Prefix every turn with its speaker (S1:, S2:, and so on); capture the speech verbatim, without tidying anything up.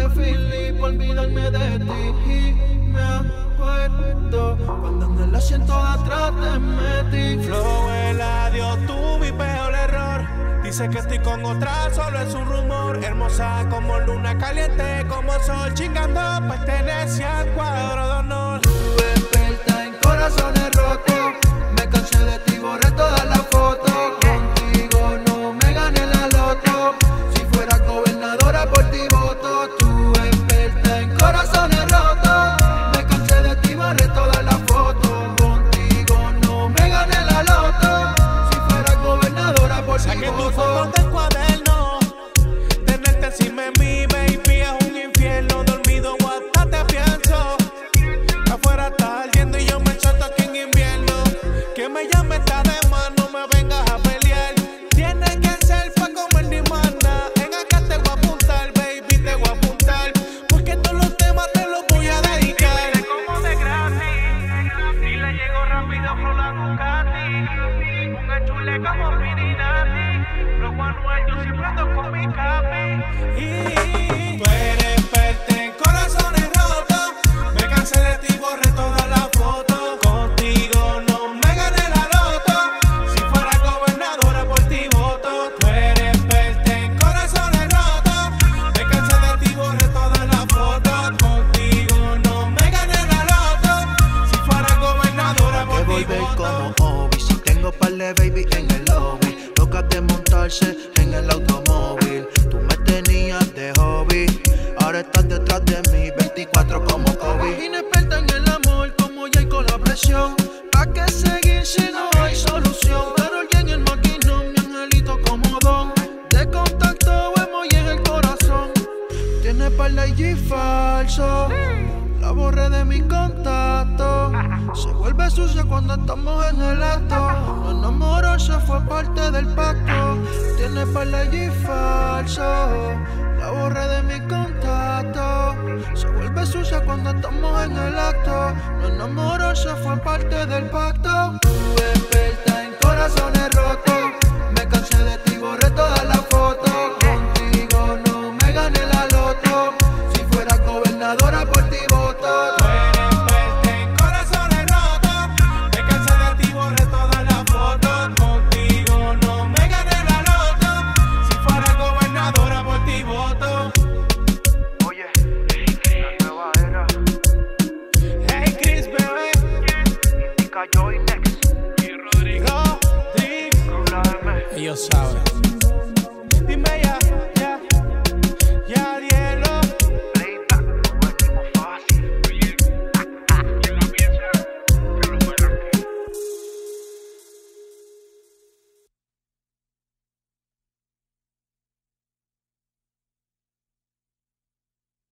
S1: de Philly por olvidarme de ti. Y me acuerdo cuando en el asiento de atrás te metí.
S2: Flow, el adiós, tú mi peor error. Dice que estoy con otra, solo es un rumor. Hermosa como luna, caliente como sol. Chingando, pertenece al cuadro de honor.
S1: Tuve experta en corazones rotos. Me cansé de ti, borré todas las fotos. Contigo no me gané la loto. Si fuera gobernadora por ti voto. Tuve experta en corazones rotos. Me cansé de ti, borré todas las fotos. Contigo no me gané la loto. Si fuera gobernadora por ti
S2: Saqué
S1: voto.
S2: tus fotos del cuaderno. Tenerte encima de mí, baby, es un infierno. Dormido o hasta te pienso. Afuera está ardiendo y yo me chato aquí en invierno. Que me llame está de más, no me vengas a pelear. Tiene que ser pa' comer ni mana. En acá te voy a apuntar, baby, te voy a apuntar. Porque todos los temas te los voy a dedicar.
S3: Dile como de gratis. Y le llego rápido por la Ducati. Un enchule como Pirinati. Flow Manuel, yo siempre ando con mi capi.
S2: Y tú eres experta en corazones rotos. Me cansé de ti, borré todas las fotos. Contigo no me gané la loto. Si fuera gobernadora por ti voto. Tú eres experta en corazones rotos. Me cansé de ti, borré todas las fotos. Contigo no me gané la loto. Si fuera gobernadora por
S1: Que
S2: ti
S1: volver
S2: voto.
S1: como Obi. Si tengo par de baby en el lobby. Locas de montarse en el automóvil. Tú me tenías de hobby. Ahora estás detrás de mí, veinticuatro como Kobe. Inexperta en el amor, como ya con la presión. ¿Pa' qué seguir si no hay solución? Pero alguien en el maquinón, mi angelito como don. De contacto, emoji en el corazón. Tiene par de I G falso. La borré de mi contacto. Se vuelve sucia cuando estamos en el acto. No enamorarse fue parte del pacto. Tiene par de I G falso. La borré de mi contacto. Se vuelve sucia cuando estamos en el acto. No enamorarse fue parte del pacto. Tuve experta en corazones rotos. Me cansé de ti, borré todas las fotos. Contigo no me gané la loto. Si fuera gobernadora por ti voto.
S2: Tú eres experta en corazones rotos. Me cansé de ti, borré todas las fotos. Contigo no me gané la loto. Si fuera gobernadora por ti voto.
S3: Oye, la nueva era.
S2: Hey Chris, bebé.
S3: Indica Joy Next. Y Rodrigo.
S2: Rodrigo.
S3: Habla de mí.
S2: Ellos saben.